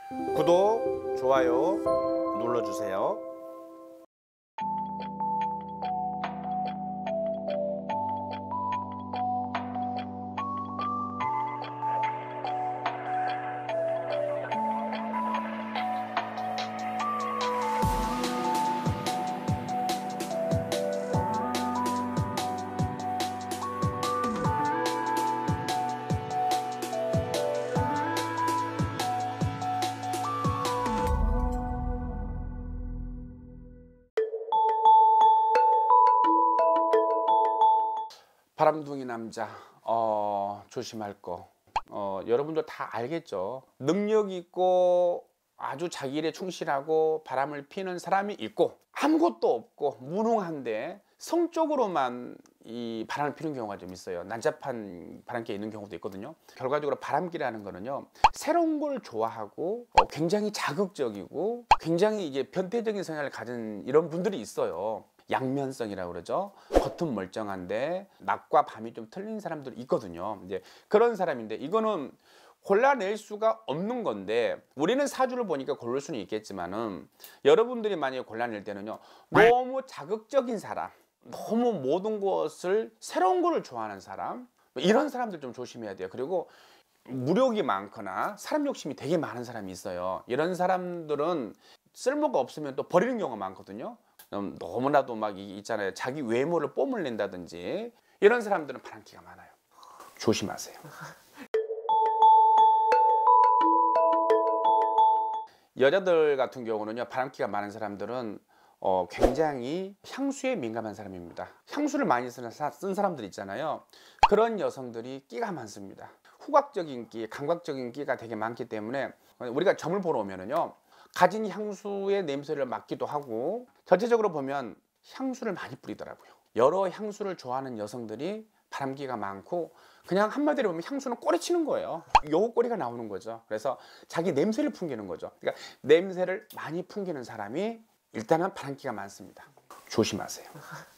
구독, 좋아요 눌러주세요. 바람둥이 남자 조심할 거 여러분도 다 알겠죠. 능력 있고 아주 자기 일에 충실하고 바람을 피는 사람이 있고 아무것도 없고 무능한데 성적으로만 이 바람을 피는 경우가 좀 있어요. 난잡한 바람기가 있는 경우도 있거든요. 결과적으로 바람기라는 거는요, 새로운 걸 좋아하고 굉장히 자극적이고 굉장히 이제 변태적인 성향을 가진 이런 분들이 있어요. 양면성이라고 그러죠. 겉은 멀쩡한데 낮과 밤이 좀 틀린 사람들이 있거든요. 이제 그런 사람인데 이거는 골라낼 수가 없는 건데, 우리는 사주를 보니까 고를 수는 있겠지만은 여러분들이 만약에 골라낼 때는요, 너무 자극적인 사람, 너무 모든 것을 새로운 거를 좋아하는 사람, 이런 사람들 좀 조심해야 돼요. 그리고 무력이 많거나 사람 욕심이 되게 많은 사람이 있어요. 이런 사람들은 쓸모가 없으면 또 버리는 경우가 많거든요. 너무나도 막 있잖아요, 자기 외모를 뽐을 낸다든지 이런 사람들은 바람기가 많아요. 조심하세요. 여자들 같은 경우는요, 바람기가 많은 사람들은 굉장히 향수에 민감한 사람입니다. 향수를 많이 쓴 사람들 있잖아요. 그런 여성들이 끼가 많습니다. 후각적인 끼, 감각적인 끼가 되게 많기 때문에 우리가 점을 보러 오면은요, 가진 향수의 냄새를 맡기도 하고, 전체적으로 보면 향수를 많이 뿌리더라고요. 여러 향수를 좋아하는 여성들이 바람기가 많고, 그냥 한마디로 보면 향수는 꼬리치는 거예요. 요 꼬리가 나오는 거죠. 그래서 자기 냄새를 풍기는 거죠. 그러니까 냄새를 많이 풍기는 사람이 일단은 바람기가 많습니다. 조심하세요.